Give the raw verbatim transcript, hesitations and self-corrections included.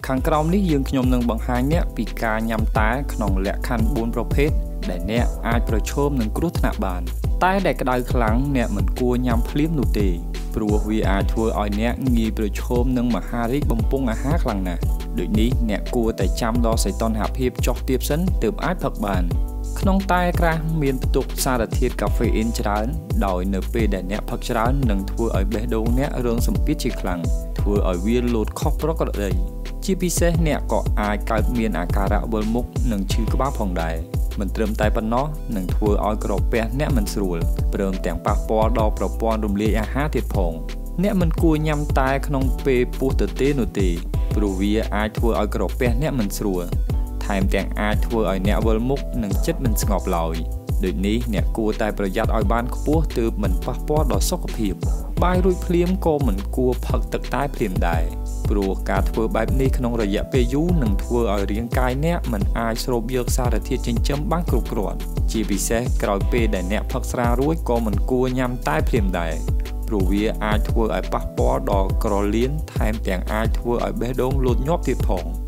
ខាងក្រោមនេះយើងខ្ញុំនឹងបង្ហាញអ្នកពីការញ៉ាំតែក្នុងលក្ខខណ្ឌbốnប្រភេទដែលអ្នកអាចប្រឈមនឹងគ្រោះថ្នាក់បានតែដែលក្តៅខ្លាំងអ្នកមិនគួរញ៉ាំភ្លាមនោះទេព្រោះវាអាចធ្វើឲ្យអ្នកងាយប្រឈមនឹងមហារីកបំពង់អាហារខ្លាំងណាស់ដូចនេះអ្នកគួរតែចាំដល់សីតុណ្ហភាពចុះទាបសិនទើបអាចផឹកបានក្នុងតែក្រាស់មានផ្ទុកសារធាតុកាហ្វេអ៊ីនច្រើនដោយនៅពេលដែលអ្នកផឹកច្រើននឹងធ្វើឲ្យបេះដូងអ្នករងសម្ពាធជាខ្លាំងធ្វើឲ្យវាលោតខុសប្រក្រតីជាពិសេសអ្នកក៏អាចកើតមានអាការៈវិលមុខនិងឈឺក្បាលផងដែរមិនត្រឹមតែប៉ុណ្ណោះនឹងធ្វើឲ្យក្រពះអ្នកមិនស្រួលព្រមទាំងប៉ះពាល់ដល់ប្រព័ន្ធរំលាយអាហារទៀតផងអ្នកមិនគួរញ៉ាំតែក្នុងពេលពោះទទេនោះទេព្រោះវាអាចធ្វើឲ្យក្រពះអ្នកមិនស្រួលថែមទាំងអាចធ្វើឲ្យអ្នកវិលមុខនិងចិត្តមិនស្ងប់ឡើយដូចនេះអ្នកគួរតែប្រយ័ត្នឲ្យបានខ្ពស់ទើបមិនប៉ះពាល់ដល់សុខភាពបាយរួចភ្លាមក៏មិនគួរផឹកទឹកតែភ្លាមដែរព្រោះការធ្វើបែបនេះក្នុងរយៈពេលយូរនឹងធ្វើឲ្យរាងកាយអ្នកមិនអាចស្រូបយកសារធាតុចិញ្ចឹមបានគ្រប់គ្រាន់ជាពិសេសក្រោយពេលដែលអ្នកផឹកស្រារួចក៏មិនគួរញ៉ាំតែភ្លាមដែរព្រោះវាអាចធ្វើឲ្យប៉ះពាល់ដល់ក្រលៀនថែមទាំងអាចធ្វើឲ្យបេះដូងលោតញាប់ទៀតផង